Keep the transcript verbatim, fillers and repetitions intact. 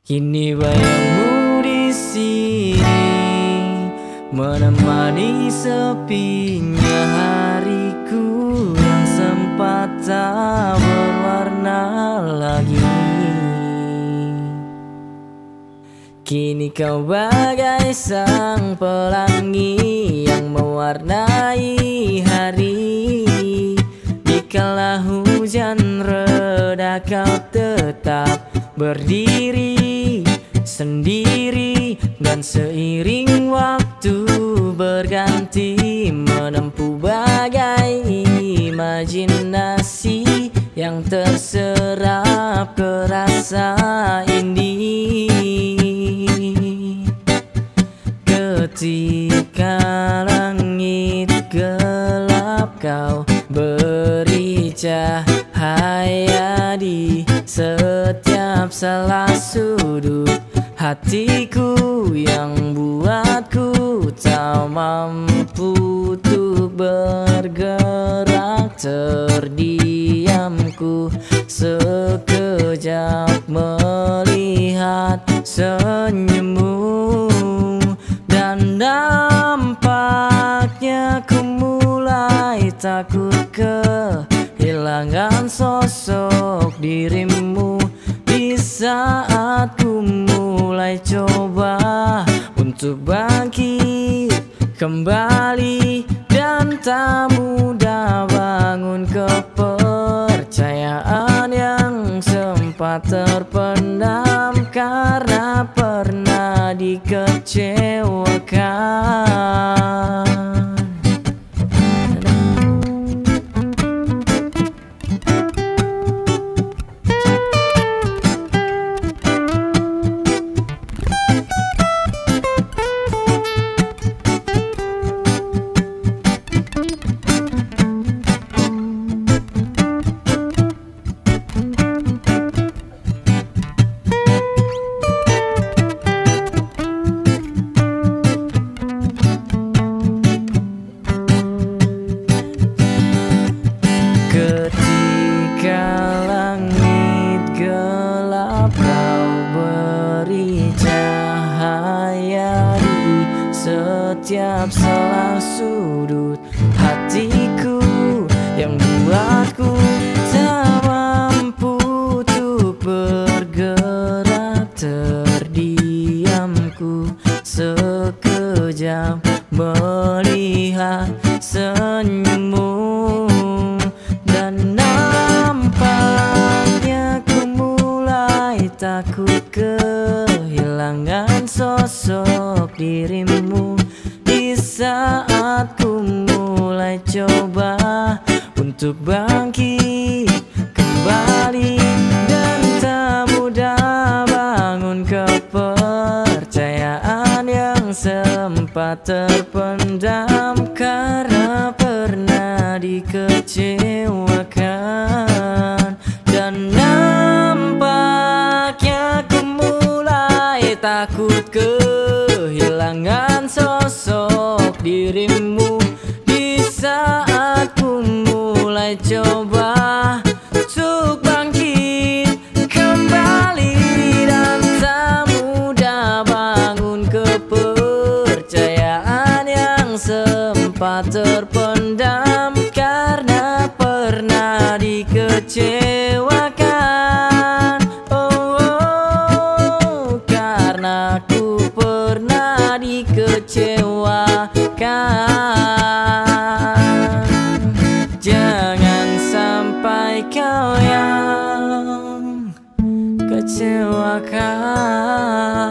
Kini bayangmu di sini menemani sepinya hariku yang sempat tak berwarna lagi. Kini kau bagai sang pelangi yang mewarnai hari. Dikala hujan reda kau tetap berdiri sendiri, dan seiring waktu berganti menempuh bagai imajinasi yang terserap ke rasa ini. Ketika langit gelap kau beri cahaya di setiap salah sudut hatiku yang buatku tak mampu untuk bergerak. Terdiamku sekejap melihat senyummu, dan nampaknya ku mulai takut kehilangan sosok dirimu. Di saat ku mulai coba untuk bangkit kembali, dan tak mudah bangun kepercayaan yang sempat terpendam karena pernah dikecewakan. Ketika langit gelap kau beri cahaya di setiap salah sudut hatiku yang buatku tak mampu untuk bergerak. Terdiamku sekejap melihat senyummu, dan nampaknya ku mulai takut kehilangan sosok dirimu. Di saat ku mulai coba untuk bangkit kembali, dan tak mudah bangun kepercayaan yang sempat terpendam karena pernah dikecewakan. Dan nampaknya ku mulai takut kehilangan sosok dirimu. Di saat ku mulai coba untuk bangkit kembali, dan tak mudah bangun kepercayaan yang sempat terpendam karena pernah dikecewakan. Oh, oh, karena ku pernah dikecewakan. Jangan sampai kau yang kecewakan.